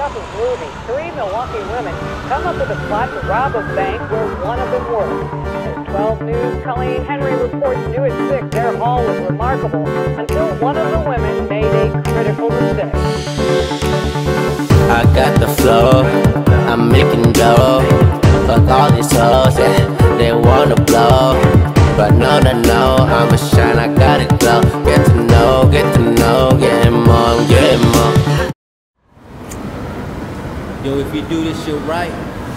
Milwaukee's movie, 3 Milwaukee women come up with a plot to rob a bank where one of them works. At 12 News, Colleen Henry reports new at 6 their haul was remarkable until one of the women made a critical mistake. I got the flow, I'm making dough. Fuck all these hoes, yeah, they wanna blow. But no, I'ma shine, I got it glow. Get to know, getting more, I'm getting more. Yo, if you do this shit right,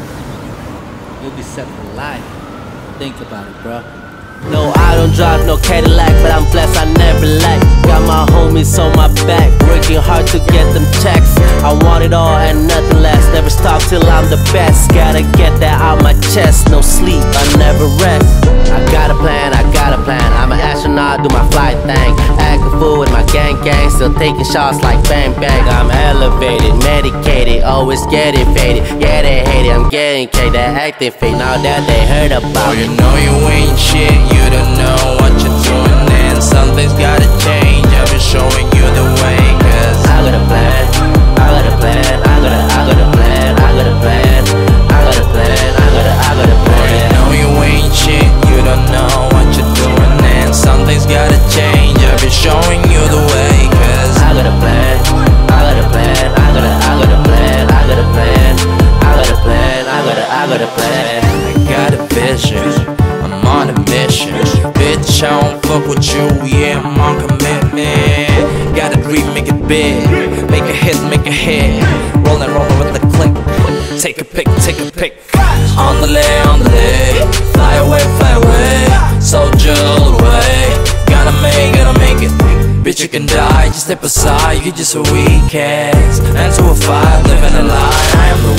you'll be set for life. Think about it, bro. No, I don't drive no Cadillac, but I'm blessed, I never lack. Got my homies on my back, working hard to get them checks. I want it all and nothing less, never stop till I'm the best. Gotta get that out my chest, no sleep, I never rest. I got a plan, I'm an astronaut, do my flight thing. Act a fool with my gang, still taking shots like bang bang. I'm elevated, medicated, always getting faded. Yeah, they hate it, I'm getting K, that acting fake. Now that they heard about you know you ain't shit, you don't know what you're doing, and something's gotta change. I've been showing you the way, cause I got a plan, I got a plan, I got a plan, I got a plan, I got a plan, I got a plan. You know you ain't shit, you don't know what you're doing, and something's gotta change. I've been showing you the way, cause I got a plan, I got a plan, I got a plan, I got a plan, I got a plan, I got a plan. I got a vision, I'm on a mission. Bitch, I don't fuck with you, yeah, I'm on commitment. Got a dream, make it big, make a hit, rollin' with the click. Take a pic, on the lay, fly away, soldier all the way. Gotta make it, bitch, you can die, just step aside, you just a weak ass. 9 to a 5, living a lie, I am the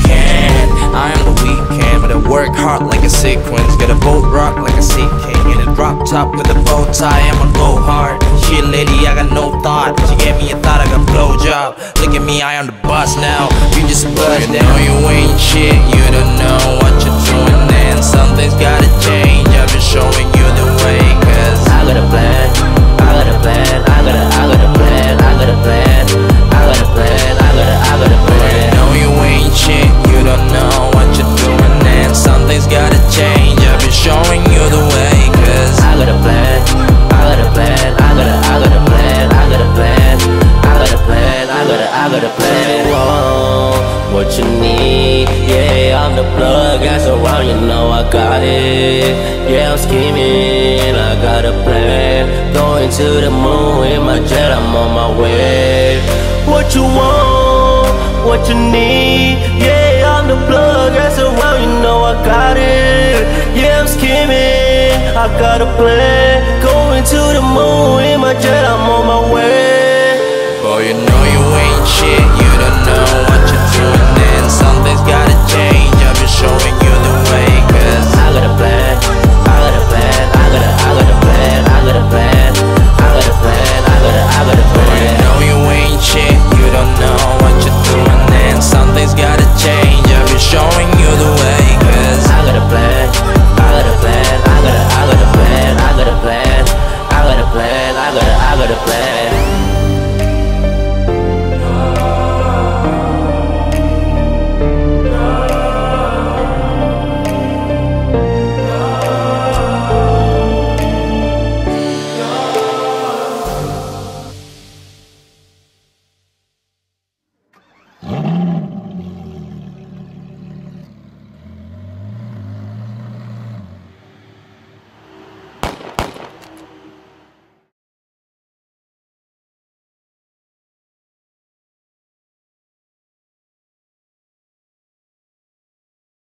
weekend, but I work hard like a sequence. Get a boat rock like a sea king, in a drop top with a bow tie, I'ma go hard. She a lady, I got no thought, she gave me a thought, I got blow job. Look at me, I am the boss now, you just buzz down. You know you ain't shit, you don't know what you're doing, and something's gotta change. I've been showing you the way, cause I got a plan, I got a plan, I got a plan, I got a plan, I got a plan, I got a plan. You know you ain't shit, you don't know what you're doing, and something's gotta change. I've been showing you the way, cause I got a plan, I got a plan, I got a plan, I got a plan, I got a plan, I got a plan. Whoa, what you need? Yeah, I'm the plug, gas around, you know I got it. Yeah, I'm scheming, I got a plan. Going to the moon with my jet, I'm on my way. What you want? What you need? Yeah, I'm the plug, gas around, you know I got it. Yeah, I'm scheming, I got a plan. Going to the moon with my jet, I'm on my